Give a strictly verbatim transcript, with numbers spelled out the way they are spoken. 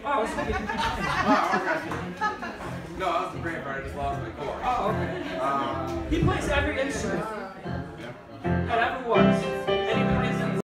Oh, sweet. No, I was the grandfather. I just lost my car. Oh, okay. Um, He plays every instrument.